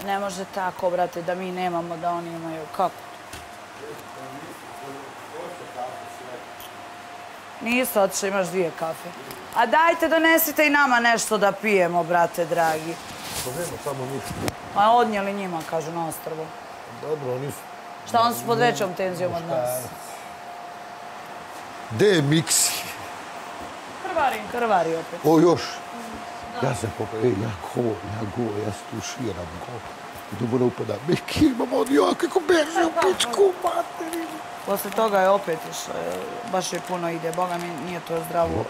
Ne može tako, brate, da mi nemamo, da oni imaju. Kako? Nisi otišao, imaš 2 kafe. A dajte, donesite i nama nešto da pijemo, brate, dragi. To nema samo ništa. A odnijeli njima, kažu, na ostrvo. Dobro, oni su... Šta, oni su pod većom tenzijom od nas? Gde je Miksi? Krvari opet. O, još. Ja sam pokrenuo, ja stuširam go. I tu bude upada, Miki, imamo od ja kako beže u pičku materinu. Posle toga je opet išao, baš je puno ide, boga mi nije to zdravo.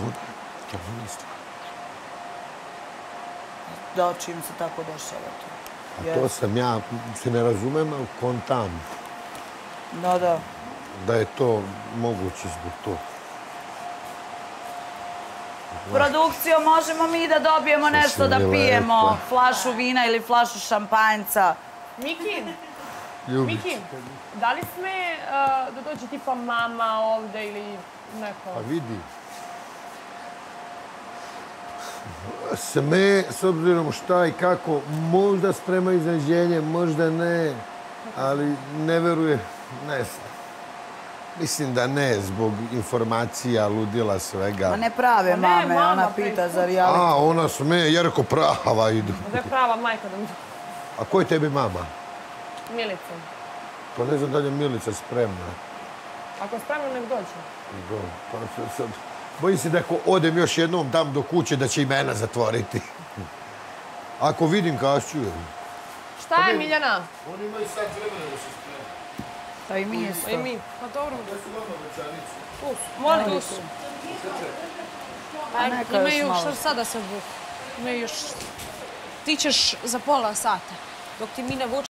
Da, čim se tako dešava to. A to sam ja, se ne razumem, ali kontam. Da. Da je to moguće zbog toga. Produkcijo, možemo mi da dobijemo nešto da pijemo? Flašu vina ili flašu šampanjca? Miki, da li sme da dođe tipa mama ovde ili neko? Pa vidi. Sme, s obzirom šta i kako, možda sprema iznenađenje, možda ne, ali ne veruje, ne znam. Mislim da ne, zbog informacija, ludila, svega. Ma ne prave mame, ona pita za reality. A, ona sme, ja rekao prava idu. Da je prava majka da mi... A ko je tebi mama? Milica. Pa ne znam da li je Milica spremna. Ako je spremna, nek dođe. Pa sad, bojim se da ako odem još jednom dam do kuće da će i mene zatvoriti. Ako vidim kašću je. Šta je, Miljana? Oni imaju sad vremena da se spremaju. Pa i mi isto. I mi. Pa dobro. Gde su vama večanice? Tu su. Molim su. Imaju što sada se vuku. Imaju još... Ti ćeš za pola sata. Dok ti mi ne vuče